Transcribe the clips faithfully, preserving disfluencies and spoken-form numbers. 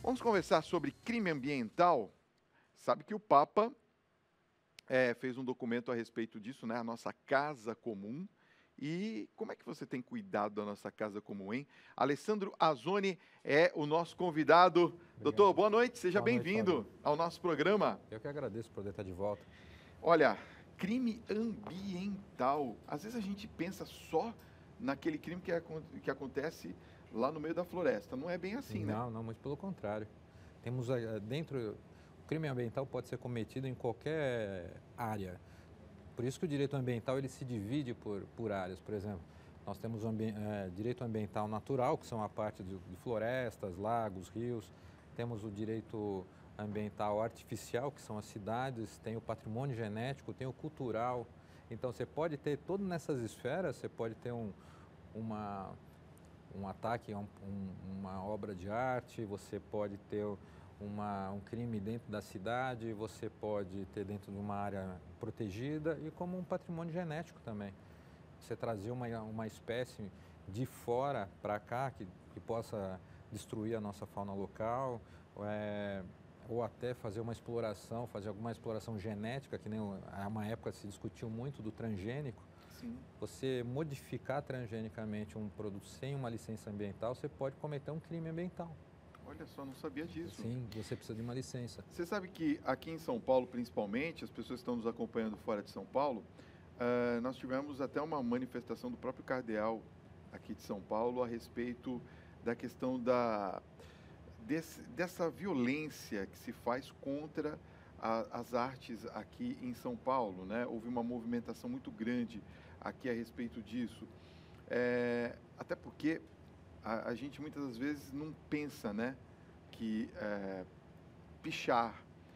Vamos conversar sobre crime ambiental. Sabe que o Papa eh, fez um documento a respeito disso, né? A nossa casa comum. E como é que você tem cuidado da nossa casa comum, hein? Alessandro Azzoni é o nosso convidado. Doutor, Obrigado. boa noite, seja Boa noite, bem-vindo Fábio. ao nosso programa. Eu que agradeço por poder estar de volta. Olha, crime ambiental. Às vezes a gente pensa só naquele crime que, acon- que acontece lá no meio da floresta. Não é bem assim, né? Não, não, muito pelo contrário. Temos eh, dentro, o crime ambiental pode ser cometido em qualquer área. Por isso que o direito ambiental ele se divide por, por áreas. Por exemplo, nós temos o ambi- eh, direito ambiental natural, que são a parte de, de florestas, lagos, rios. Temos o direito ambiental artificial, que são as cidades, tem o patrimônio genético, tem o cultural. Então, você pode ter, todo nessas esferas, você pode ter um, uma, um ataque a um, um, uma obra de arte, você pode ter uma, um crime dentro da cidade, você pode ter dentro de uma área protegida e como um patrimônio genético também. Você trazer uma, uma espécie de fora para cá que, que possa destruir a nossa fauna local, é, ou até fazer uma exploração, fazer alguma exploração genética, que nem há uma época se discutiu muito do transgênico. Sim. Você modificar transgenicamente um produto sem uma licença ambiental, você pode cometer um crime ambiental. Olha só, não sabia disso. Sim, você precisa de uma licença. Você sabe que aqui em São Paulo, principalmente, as pessoas que estão nos acompanhando fora de São Paulo, eh, nós tivemos até uma manifestação do próprio cardeal aqui de São Paulo a respeito da questão da, desse- dessa violência que se faz contra a- as artes aqui em São Paulo, né? Houve uma movimentação muito grande aqui a respeito disso. Eh, até porque a, a gente muitas das vezes não pensa, né, que eh, pichar,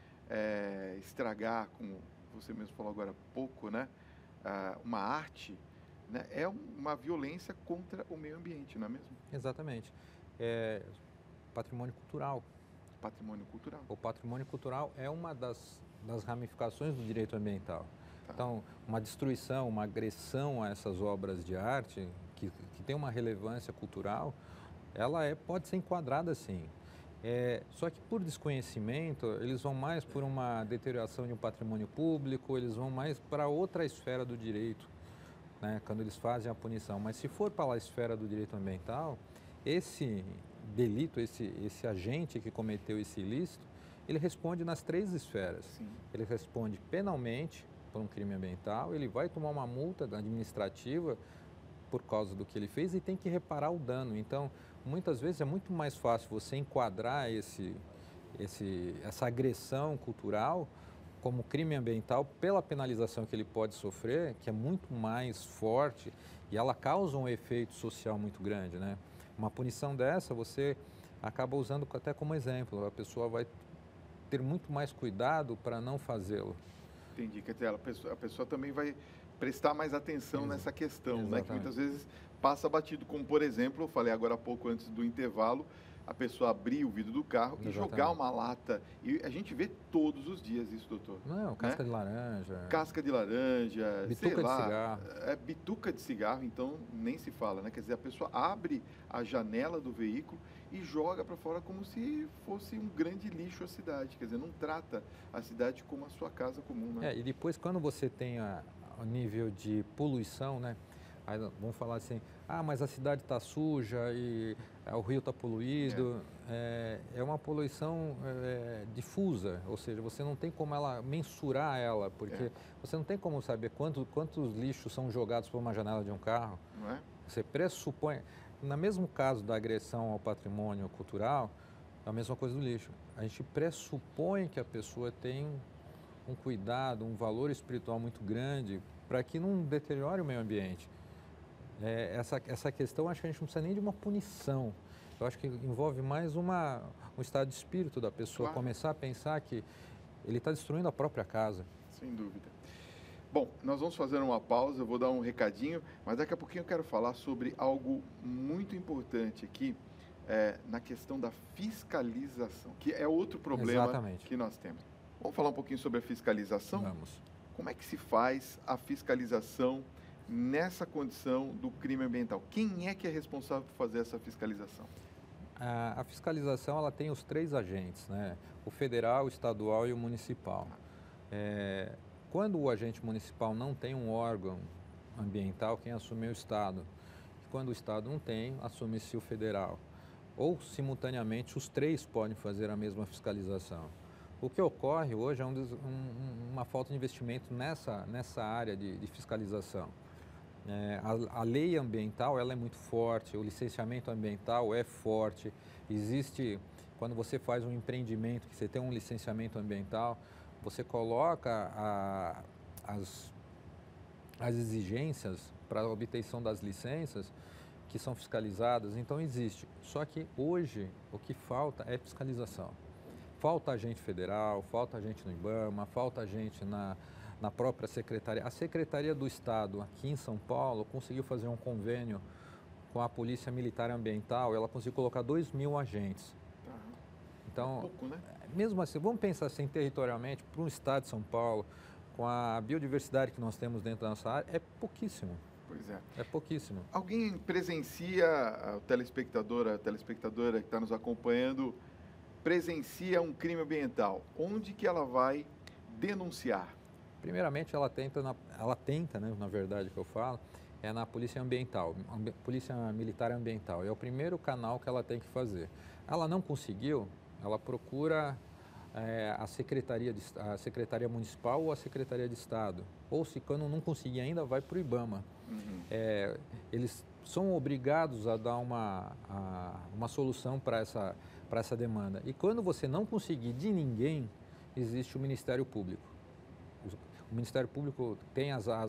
eh, estragar, como você mesmo falou agora há pouco, né, ah, uma arte, né, é um- uma violência contra o meio ambiente, não é mesmo? Exatamente. É, patrimônio cultural. Patrimônio cultural. O patrimônio cultural é uma das, das ramificações do direito ambiental. Tá. Então, uma destruição, uma agressão a essas obras de arte, que, que tem uma relevância cultural, ela é, pode ser enquadrada assim. É, só que por desconhecimento, eles vão mais por uma deterioração de um patrimônio público, eles vão mais para outra esfera do direito, né, quando eles fazem a punição. Mas se for para a esfera do direito ambiental, esse delito, esse, esse agente que cometeu esse ilícito, ele responde nas três esferas. Sim. Ele responde penalmente por um crime ambiental, ele vai tomar uma multa administrativa por causa do que ele fez e tem que reparar o dano. Então, muitas vezes é muito mais fácil você enquadrar esse, esse, essa agressão cultural como crime ambiental pela penalização que ele pode sofrer, que é muito mais forte e ela causa um efeito social muito grande, né? Uma punição dessa você acaba usando até como exemplo, a pessoa vai ter muito mais cuidado para não fazê-lo. Entendi. Quer dizer, a pessoa, a pessoa também vai prestar mais atenção Exa- nessa questão, né? Que Exatamente. muitas vezes passa batido, como por exemplo, eu falei agora há pouco antes do intervalo, a pessoa abrir o vidro do carro e jogar Exatamente. uma lata. E a gente vê todos os dias isso, doutor. Não, casca de laranja, Casca de laranja, sei bituca de lá, cigarro. é bituca de cigarro, então nem se fala, né? Quer dizer, a pessoa abre a janela do veículo e joga para fora como se fosse um grande lixo a cidade. Quer dizer, não trata a cidade como a sua casa comum, né? É, e depois quando você tem a, o nível de poluição, né? Aí vamos falar assim, ah, mas a cidade está suja e ah, o rio está poluído. É, é uma poluição é, difusa, ou seja, você não tem como ela mensurar ela, porque É. você não tem como saber quanto, quantos lixos são jogados por uma janela de um carro. Não é? Você pressupõe, no mesmo caso da agressão ao patrimônio cultural, é a mesma coisa do lixo. A gente pressupõe que a pessoa tem um cuidado, um valor espiritual muito grande para que não deteriore o meio ambiente. É, essa, essa questão, acho que a gente não precisa nem de uma punição. Eu acho que envolve mais uma, um estado de espírito da pessoa, Claro. começar a pensar que ele está destruindo a própria casa. Sem dúvida. Bom, nós vamos fazer uma pausa, eu vou dar um recadinho, mas daqui a pouquinho eu quero falar sobre algo muito importante aqui, é, na questão da fiscalização, que é outro problema Exatamente. que nós temos. Vamos falar um pouquinho sobre a fiscalização? Vamos. Como é que se faz a fiscalização nessa condição do crime ambiental? Quem é que é responsável por fazer essa fiscalização? A, a fiscalização ela tem os três agentes, né? O federal, o estadual e o municipal. É, quando o agente municipal não tem um órgão ambiental, quem assume é o Estado. Quando o Estado não tem, assume-se o federal. Ou, simultaneamente, os três podem fazer a mesma fiscalização. O que ocorre hoje é um, um, uma falta de investimento nessa, nessa área de, de fiscalização. É, a, a lei ambiental ela é muito forte, o licenciamento ambiental é forte. Existe, quando você faz um empreendimento, que você tem um licenciamento ambiental, você coloca a, as, as exigências para a obtenção das licenças que são fiscalizadas, então existe. Só que hoje o que falta é fiscalização. Falta agente federal, falta agente no IBAMA, falta agente na, na própria secretaria. A Secretaria do Estado aqui em São Paulo conseguiu fazer um convênio com a Polícia Militar Ambiental, ela conseguiu colocar dois mil agentes. Então, é pouco, né? Mesmo assim, vamos pensar assim territorialmente, para um estado de São Paulo, com a biodiversidade que nós temos dentro da nossa área, é pouquíssimo. Pois é. É pouquíssimo. Alguém presencia, o telespectador, a telespectadora que está nos acompanhando, presencia um crime ambiental. Onde que ela vai denunciar? Primeiramente, ela tenta, na, ela tenta, né, na verdade que eu falo, é na Polícia Ambiental, Polícia Militar Ambiental. É o primeiro canal que ela tem que fazer. Ela não conseguiu, ela procura é, a, Secretaria de, a Secretaria Municipal ou a Secretaria de Estado. Ou se quando não conseguir ainda, vai para o IBAMA. Uhum. É, eles são obrigados a dar uma, a, uma solução para essa, para essa demanda. E quando você não conseguir de ninguém, existe o Ministério Público. O Ministério Público tem as, as,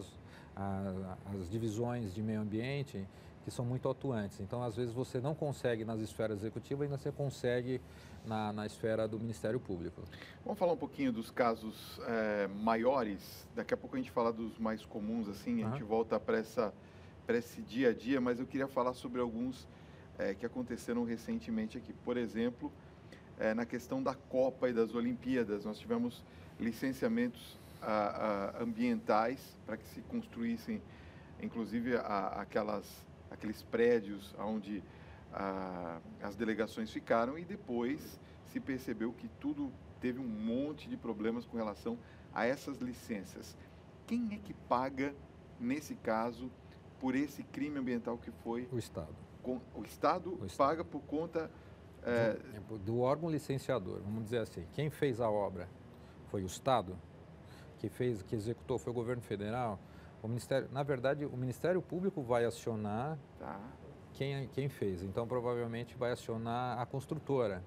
as, as divisões de meio ambiente que são muito atuantes. Então, às vezes, você não consegue nas esferas executivas, ainda você consegue na, na esfera do Ministério Público. Vamos falar um pouquinho dos casos é, maiores. Daqui a pouco a gente fala dos mais comuns, assim, a uhum. gente volta para essa, para esse dia a dia, mas eu queria falar sobre alguns é, que aconteceram recentemente aqui. Por exemplo, é, na questão da Copa e das Olimpíadas, nós tivemos licenciamentos a, a, ambientais para que se construíssem, inclusive, a, aquelas... aqueles prédios onde ah, as delegações ficaram, e depois se percebeu que tudo teve um monte de problemas com relação a essas licenças. Quem é que paga, nesse caso, por esse crime ambiental que foi? O Estado. Com, o, Estado o Estado paga por conta... É... Do, do órgão licenciador, vamos dizer assim. Quem fez a obra foi o Estado, que fez, que executou foi o governo federal. O Ministério, na verdade, o Ministério Público vai acionar tá. quem, quem fez. Então, provavelmente, vai acionar a construtora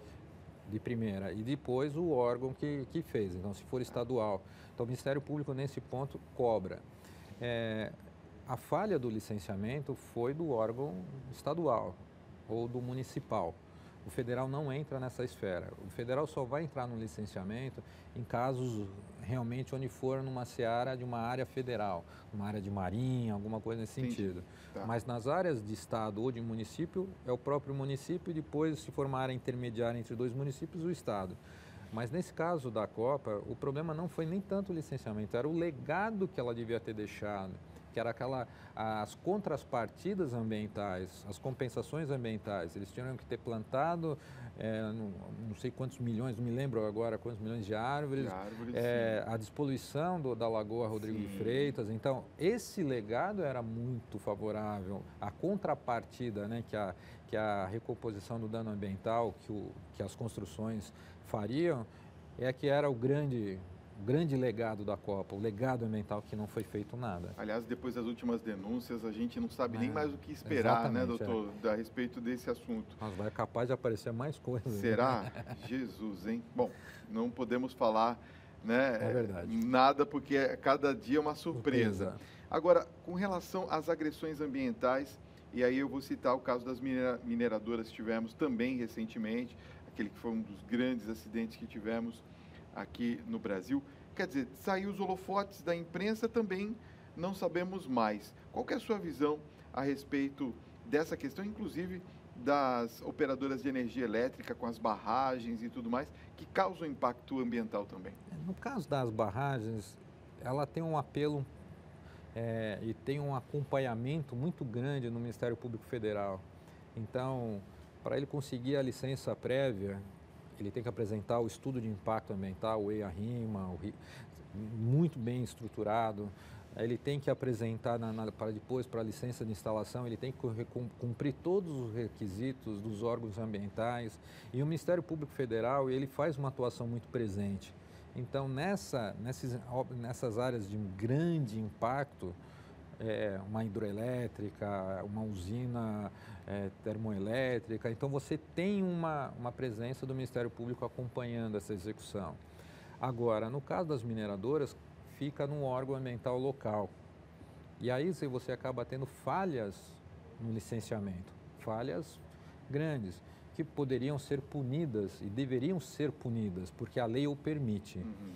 de primeira e depois o órgão que, que fez. Então, se for estadual. Então, o Ministério Público, nesse ponto, cobra. É, a falha do licenciamento foi do órgão estadual ou do municipal. O federal não entra nessa esfera. O federal só vai entrar no licenciamento em casos realmente onde for numa seara de uma área federal, uma área de marinha, alguma coisa nesse Entendi. sentido. Tá. Mas nas áreas de estado ou de município, é o próprio município e depois, se for uma área intermediária entre dois municípios, o estado. Mas nesse caso da Copa, o problema não foi nem tanto o licenciamento, era o legado que ela devia ter deixado, que era aquela, as contrapartidas ambientais, as compensações ambientais. Eles tinham que ter plantado, é, não, não sei quantos milhões, não me lembro agora quantos milhões de árvores, de árvores é, a despoluição do, da Lagoa Rodrigo sim. de Freitas. Então, esse legado era muito favorável. A contrapartida, né, que, a, que a recomposição do dano ambiental, que, o, que as construções fariam, é que era o grande... O grande legado da Copa, o legado ambiental que não foi feito nada. Aliás, depois das últimas denúncias, a gente não sabe é, nem mais o que esperar, né, doutor, é. a respeito desse assunto. Mas vai capaz de aparecer mais coisas. Será? Né? Jesus, hein? Bom, não podemos falar, né, é verdade. nada, porque cada dia é uma surpresa. surpresa. Agora, com relação às agressões ambientais, e aí eu vou citar o caso das mineradoras que tivemos também recentemente, aquele que foi um dos grandes acidentes que tivemos aqui no Brasil. Quer dizer, saiu os holofotes da imprensa, também não sabemos mais. Qual que é a sua visão a respeito dessa questão, inclusive das operadoras de energia elétrica com as barragens e tudo mais, que causam impacto ambiental também? No caso das barragens, ela tem um apelo é, e tem um acompanhamento muito grande no Ministério Público Federal. Então, para ele conseguir a licença prévia, ele tem que apresentar o estudo de impacto ambiental, o EIA-RIMA, o, muito bem estruturado. Ele tem que apresentar, na, na, para depois, para a licença de instalação, ele tem que cumprir todos os requisitos dos órgãos ambientais. E o Ministério Público Federal, ele faz uma atuação muito presente. Então, nessa, nessas, nessas áreas de grande impacto, é, uma hidroelétrica, uma usina é, termoelétrica, então você tem uma, uma presença do Ministério Público acompanhando essa execução. Agora, no caso das mineradoras, fica no órgão ambiental local. E aí você acaba tendo falhas no licenciamento, falhas grandes, que poderiam ser punidas e deveriam ser punidas, porque a lei o permite. Uhum.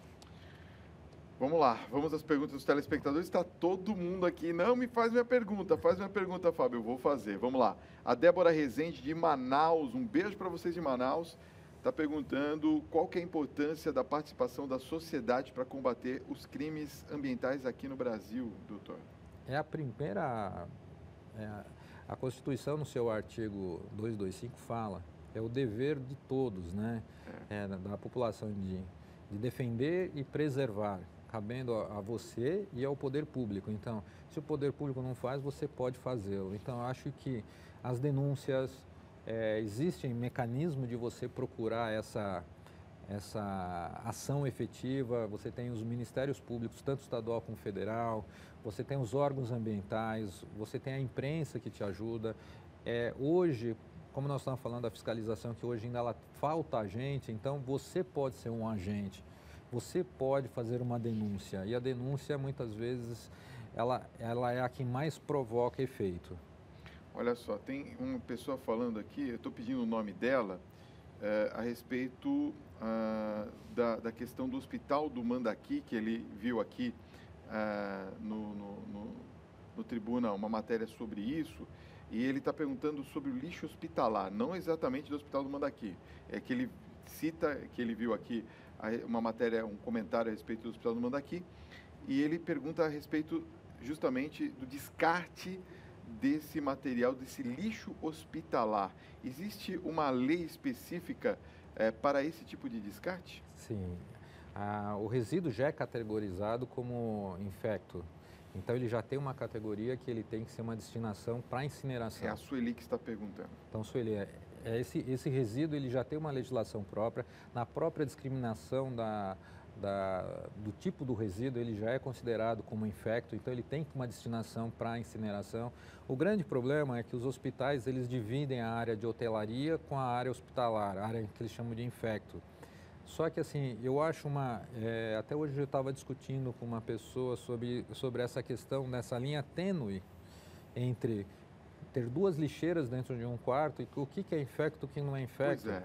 Vamos lá, vamos às perguntas dos telespectadores. Está todo mundo aqui. Não me faz minha pergunta, faz minha pergunta, Fábio. Eu vou fazer. Vamos lá. A Débora Rezende, de Manaus, um beijo para vocês de Manaus, está perguntando qual que é a importância da participação da sociedade para combater os crimes ambientais aqui no Brasil, doutor. É a primeira... É a, a Constituição, no seu artigo duzentos e vinte e cinco, fala, é o dever de todos, né? É. É, da, da população de, de defender e preservar, cabendo a, a você e ao poder público. Então, se o poder público não faz, você pode fazê-lo. Então, eu acho que as denúncias... É, existem mecanismos de você procurar essa, essa ação efetiva, você tem os ministérios públicos, tanto estadual como federal, você tem os órgãos ambientais, você tem a imprensa que te ajuda. É, hoje, como nós estamos falando da fiscalização, que hoje ainda ela falta agente, então você pode ser um agente, você pode fazer uma denúncia, e a denúncia muitas vezes ela, ela é a que mais provoca efeito. Olha só, tem uma pessoa falando aqui, eu estou pedindo o nome dela, é, a respeito ah, da, da questão do hospital do Mandaqui, que ele viu aqui ah, no, no, no, no Tribuna uma matéria sobre isso, e ele está perguntando sobre o lixo hospitalar, não exatamente do Hospital do Mandaqui, é que ele cita, que ele viu aqui uma matéria, um comentário a respeito do Hospital do Mandaqui, e ele pergunta a respeito justamente do descarte desse material, desse lixo hospitalar. Existe uma lei específica é, para esse tipo de descarte? Sim. Ah, o resíduo já é categorizado como infecto. Então, ele já tem uma categoria que ele tem que ser uma destinação para incineração. É a Sueli que está perguntando. Então, Sueli, é, é esse, esse resíduo ele já tem uma legislação própria. Na própria discriminação da... Da, do tipo do resíduo, ele já é considerado como infecto, então ele tem uma destinação para incineração. O grande problema é que os hospitais, eles dividem a área de hotelaria com a área hospitalar, a área que eles chamam de infecto. Só que assim, eu acho uma... É, até hoje eu estava discutindo com uma pessoa sobre, sobre essa questão, dessa linha tênue entre ter duas lixeiras dentro de um quarto e o que, que é infecto e o que não é infecto. Pois é.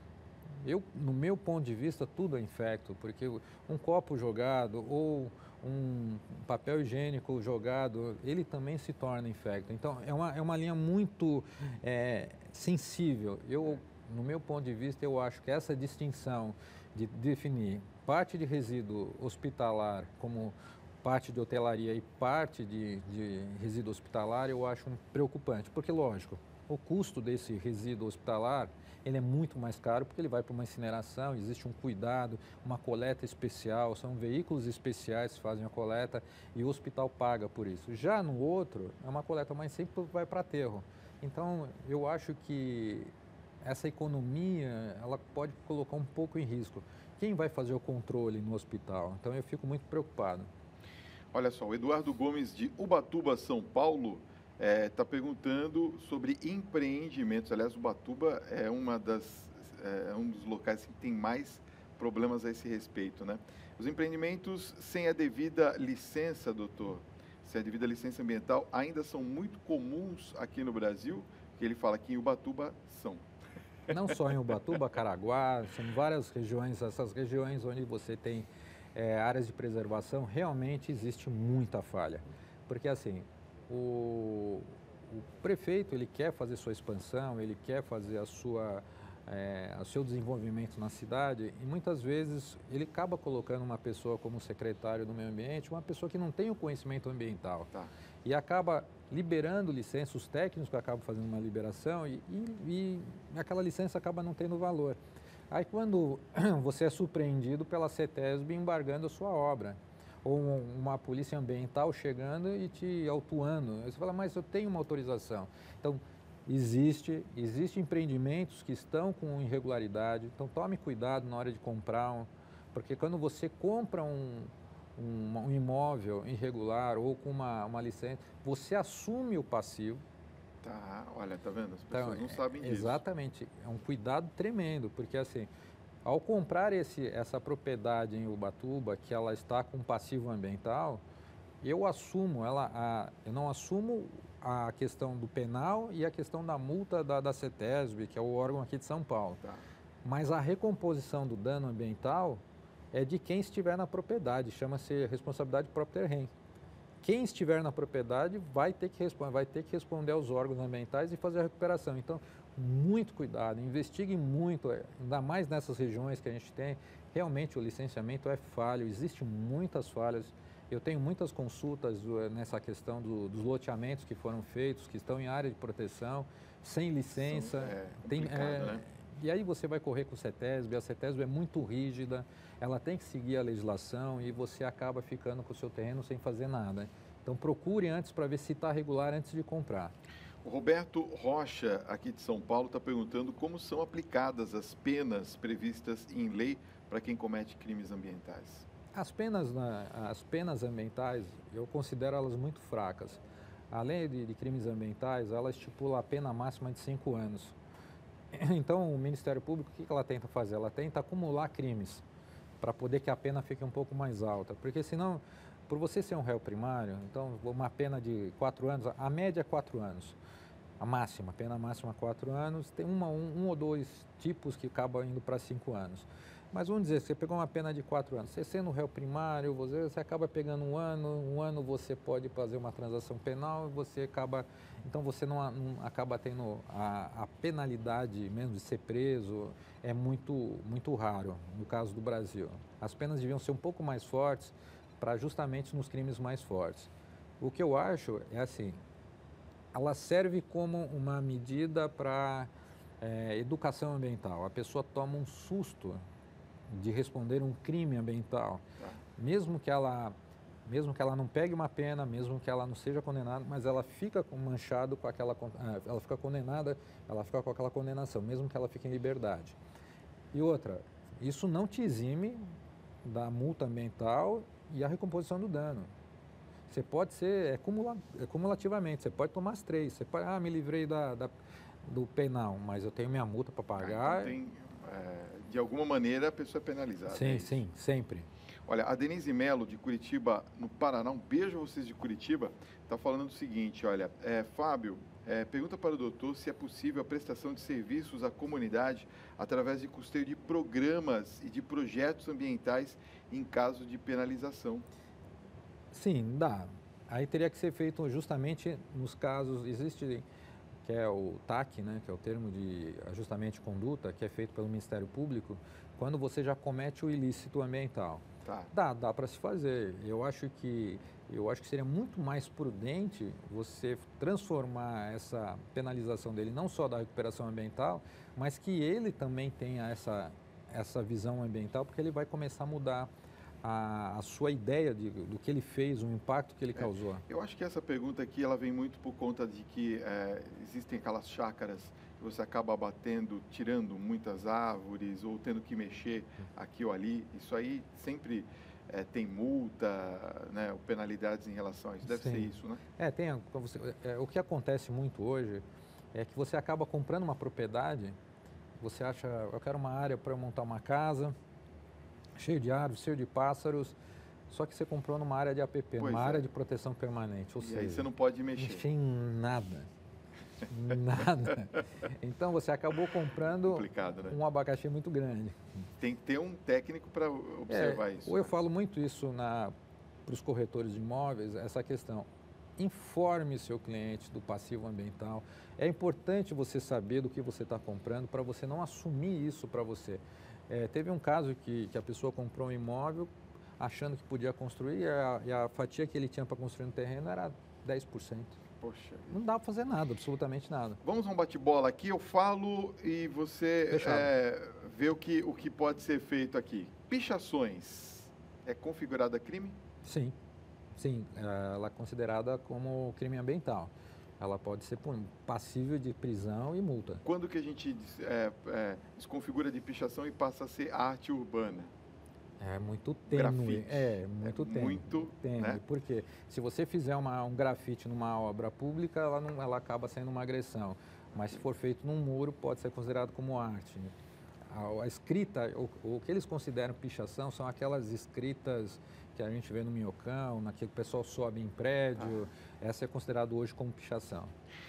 Eu, no meu ponto de vista, tudo é infecto, porque um copo jogado ou um papel higiênico jogado, ele também se torna infecto. Então, é uma, é uma linha muito é, sensível. Eu, no meu ponto de vista, eu acho que essa distinção de definir parte de resíduo hospitalar como parte de hotelaria e parte de, de resíduo hospitalar, eu acho preocupante, porque, lógico, o custo desse resíduo hospitalar ele é muito mais caro porque ele vai para uma incineração, existe um cuidado, uma coleta especial, são veículos especiais que fazem a coleta e o hospital paga por isso. Já no outro, é uma coleta mais simples, vai para aterro. Então, eu acho que essa economia, ela pode colocar um pouco em risco. Quem vai fazer o controle no hospital? Então, eu fico muito preocupado. Olha só, o Eduardo Gomes, de Ubatuba, São Paulo, está é, perguntando sobre empreendimentos. Aliás, Ubatuba é, uma das, é um dos locais que tem mais problemas a esse respeito, né? Os empreendimentos sem a devida licença, doutor, sem a devida licença ambiental, ainda são muito comuns aqui no Brasil, que ele fala que em Ubatuba são. Não só em Ubatuba, Caraguá, são várias regiões, essas regiões onde você tem é, áreas de preservação, realmente existe muita falha. Porque assim, O, o prefeito ele quer fazer sua expansão, ele quer fazer a sua, é, o seu desenvolvimento na cidade e muitas vezes ele acaba colocando uma pessoa como secretário do meio ambiente, uma pessoa que não tem o conhecimento ambiental. Tá. e acaba liberando licença, os técnicos acabam fazendo uma liberação e, e, e aquela licença acaba não tendo valor. Aí quando você é surpreendido pela CETESB embargando a sua obra, ou uma polícia ambiental chegando e te autuando, você fala, mas eu tenho uma autorização. Então, existe, existe empreendimentos que estão com irregularidade, então tome cuidado na hora de comprar, um, porque quando você compra um, um, um imóvel irregular ou com uma, uma licença, você assume o passivo. Tá, olha, tá vendo? As pessoas Então, não sabem disso. Exatamente, é um cuidado tremendo, porque assim, ao comprar esse, essa propriedade em Ubatuba, que ela está com passivo ambiental, eu assumo, ela, a, eu não assumo a questão do penal e a questão da multa da, da CETESB, que é o órgão aqui de São Paulo. Tá. Mas a recomposição do dano ambiental é de quem estiver na propriedade, chama-se responsabilidade própria terreno. Quem estiver na propriedade vai ter que responder, vai ter que responder aos órgãos ambientais e fazer a recuperação. Então, muito cuidado, investigue muito, ainda mais nessas regiões que a gente tem. Realmente o licenciamento é falho, existem muitas falhas. Eu tenho muitas consultas nessa questão do, dos loteamentos que foram feitos, que estão em área de proteção, sem licença. É tem, é, né? E aí você vai correr com o CETESB, a CETESB é muito rígida, ela tem que seguir a legislação e você acaba ficando com o seu terreno sem fazer nada. Então procure antes para ver se está regular antes de comprar. O Roberto Rocha, aqui de São Paulo, está perguntando como são aplicadas as penas previstas em lei para quem comete crimes ambientais. As penas, as penas ambientais, eu considero elas muito fracas. A lei de, de crimes ambientais, ela estipula a pena máxima de cinco anos. Então, o Ministério Público, o que ela tenta fazer? Ela tenta acumular crimes para poder que a pena fique um pouco mais alta. Porque senão, por você ser um réu primário, então uma pena de quatro anos, a média é quatro anos. A máxima, a pena máxima quatro anos, tem uma, um, um ou dois tipos que acabam indo para cinco anos. Mas vamos dizer, você pegou uma pena de quatro anos, você sendo réu primário, você, você acaba pegando um ano, um ano você pode fazer uma transação penal e você acaba, então você não, não acaba tendo a, a penalidade mesmo de ser preso, é muito, muito raro no caso do Brasil. As penas deviam ser um pouco mais fortes para justamente nos crimes mais fortes. O que eu acho é assim, ela serve como uma medida para é, educação ambiental. A pessoa toma um susto de responder um crime ambiental, mesmo que ela, mesmo que ela não pegue uma pena, mesmo que ela não seja condenada, mas ela fica manchado com aquela, ela fica condenada, ela fica com aquela condenação, mesmo que ela fique em liberdade. E outra, isso não te exime da multa ambiental e a recomposição do dano. Você pode ser, é, cumula, é cumulativamente, você pode tomar as três, você pode, ah, me livrei da, da, do penal, mas eu tenho minha multa para pagar. Ah, então tem, é, de alguma maneira a pessoa é penalizada. Sim, é sim, sempre. Olha, a Denise Melo, de Curitiba, no Paraná, um beijo a vocês de Curitiba, está falando o seguinte, olha, é, Fábio, é, pergunta para o doutor se é possível a prestação de serviços à comunidade através de custeio de programas e de projetos ambientais em caso de penalização. Sim, dá. Aí teria que ser feito justamente nos casos, existe, que é o T A C, né, que é o termo de ajustamento de conduta, que é feito pelo Ministério Público, quando você já comete o ilícito ambiental. Tá. Dá, dá para se fazer. Eu acho que eu acho que seria muito mais prudente você transformar essa penalização dele não só da recuperação ambiental, mas que ele também tenha essa essa visão ambiental, porque ele vai começar a mudar a, a sua ideia de, do que ele fez, o impacto que ele É, causou. eu acho que essa pergunta aqui ela vem muito por conta de que é, existem aquelas chácaras que você acaba abatendo, tirando muitas árvores ou tendo que mexer aqui ou ali. Isso aí sempre é, tem multa, né, ou penalidades em relação a isso. Deve Sim. ser isso, né? É, tem, você, é, o que acontece muito hoje é que você acaba comprando uma propriedade, você acha, eu quero uma área para montar uma casa, cheio de árvores, cheio de pássaros, só que você comprou numa área de A P P, Pois numa é. área de proteção permanente, ou E seja, aí você não pode mexer. mexer em nada, nada. Então você acabou comprando Complicado, né? um abacaxi muito grande. Tem que ter um técnico para observar É, isso. ou eu né? falo muito isso para os corretores de imóveis, essa questão. Informe seu cliente do passivo ambiental. É importante você saber do que você está comprando para você não assumir isso para você. É, teve um caso que, que a pessoa comprou um imóvel achando que podia construir e a, e a fatia que ele tinha para construir no terreno era dez por cento. Poxa. Não dá para fazer nada, absolutamente nada. Vamos a um bate-bola aqui, eu falo e você é, vê o que, o que pode ser feito aqui. Pichações, é configurada crime? Sim, sim, ela é considerada como crime ambiental. Ela pode ser passível de prisão e multa. Quando que a gente é, é, desconfigura de pichação e passa a ser arte urbana? É muito tênue, grafite. é muito é tênue. Muito, tênue, né? Porque se você fizer uma, um grafite numa obra pública, ela, não, ela acaba sendo uma agressão. Mas se for feito num muro, pode ser considerado como arte. A, a escrita, o, o que eles consideram pichação são aquelas escritas que a gente vê no minhocão, naquele que o pessoal sobe em prédio. Ah. Essa é considerada hoje como pichação.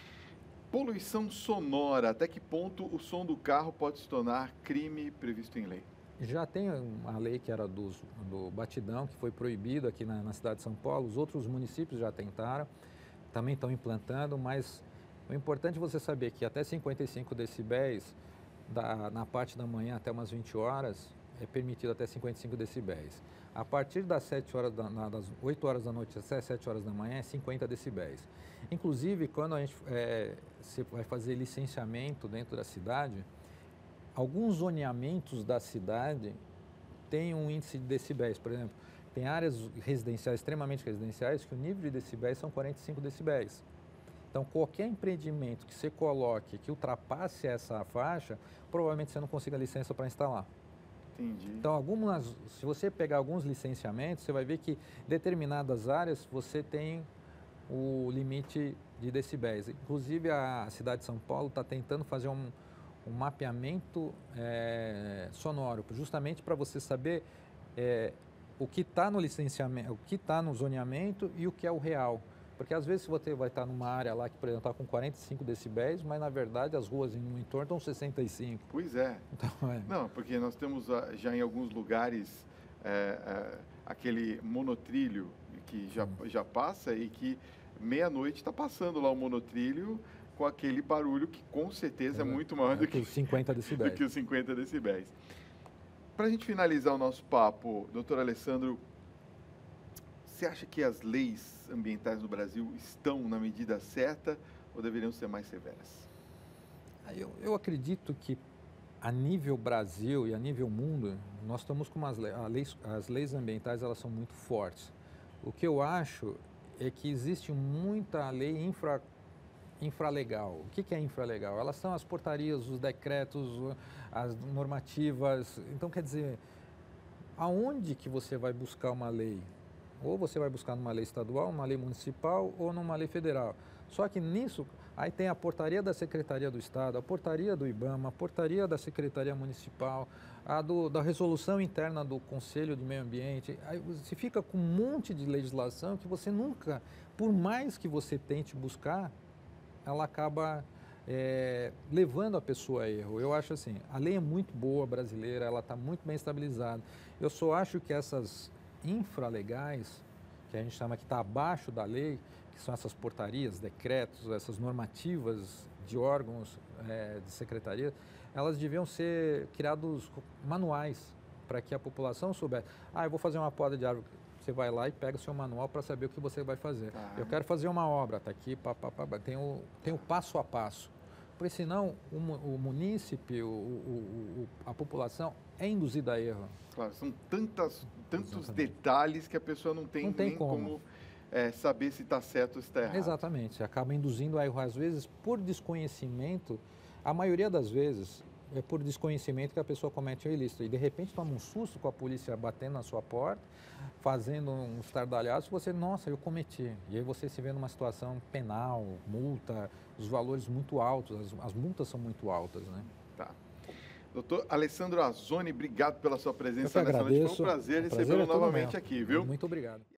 Poluição sonora, até que ponto o som do carro pode se tornar crime previsto em lei? Já tem uma lei que era do, do batidão, que foi proibido aqui na, na cidade de São Paulo. Os outros municípios já tentaram, também estão implantando, mas o importante é você saber que até cinquenta e cinco decibéis, da, na parte da manhã até umas vinte horas, é permitido até cinquenta e cinco decibéis. A partir das, sete horas da, na, das oito horas da noite até sete horas da manhã é cinquenta decibéis. Inclusive, quando a gente é, você vai fazer licenciamento dentro da cidade, alguns zoneamentos da cidade têm um índice de decibéis. Por exemplo, tem áreas residenciais, extremamente residenciais, que o nível de decibéis são quarenta e cinco decibéis. Então, qualquer empreendimento que você coloque que ultrapasse essa faixa, provavelmente você não consiga licença para instalar. Entendi. Então, algumas, se você pegar alguns licenciamentos, você vai ver que determinadas áreas você tem o limite de decibéis. Inclusive, a cidade de São Paulo está tentando fazer um um mapeamento é, sonoro, justamente para você saber é, o que está no licenciamento, o que está no zoneamento e o que é o real. Porque às vezes você vai estar numa área lá que, por exemplo, está com quarenta e cinco decibéis, mas na verdade as ruas no entorno estão sessenta e cinco. Pois é. Então, é. Não, porque nós temos já em alguns lugares é, é, aquele monotrilho que já, já passa e que meia-noite está passando lá o monotrilho com aquele barulho que com certeza é, é muito maior é do que os cinquenta decibéis. Do que os cinquenta decibéis. Para a gente finalizar o nosso papo, doutor Alessandro, você acha que as leis ambientais no Brasil estão na medida certa ou deveriam ser mais severas? Eu, eu acredito que a nível Brasil e a nível mundo, nós estamos com umas leis, as leis ambientais, elas são muito fortes. O que eu acho é que existe muita lei infra infralegal. O que é infralegal? Elas são as portarias, os decretos, as normativas. Então, quer dizer, aonde que você vai buscar uma lei? Ou você vai buscar numa lei estadual, numa lei municipal ou numa lei federal. Só que nisso, aí tem a portaria da Secretaria do Estado, a portaria do IBAMA, a portaria da Secretaria Municipal, a do, da resolução interna do Conselho de Meio Ambiente. Aí você fica com um monte de legislação que você nunca, por mais que você tente buscar, ela acaba é, levando a pessoa a erro. Eu acho assim, a lei é muito boa brasileira, ela está muito bem estabilizada. Eu só acho que essas infralegais, que a gente chama que está abaixo da lei, que são essas portarias, decretos, essas normativas de órgãos é, de secretaria, elas deviam ser criados manuais para que a população soubesse. Ah, eu vou fazer uma poda de árvore. Você vai lá e pega o seu manual para saber o que você vai fazer. Ah. Eu quero fazer uma obra, está aqui, pá, pá, pá, tem, o, tem o passo a passo. Porque senão o, o munícipe, o, o, o, a população é induzida a erro. Claro, são tantas, tantos Exatamente. detalhes que a pessoa não tem, não tem nem como, como é, saber se está certo ou se está errado. Exatamente, acaba induzindo a erro. Às vezes, por desconhecimento, a maioria das vezes é por desconhecimento que a pessoa comete um ilícito. E de repente toma um susto com a polícia batendo na sua porta, fazendo um estardalhaço, você, nossa, eu cometi. E aí você se vê numa situação penal, multa, os valores muito altos, as, as multas são muito altas, né? Tá. Doutor Alessandro Azzoni, obrigado pela sua presença nessa noite. Foi um prazer, prazer recebê-lo novamente aqui, viu? Muito obrigado.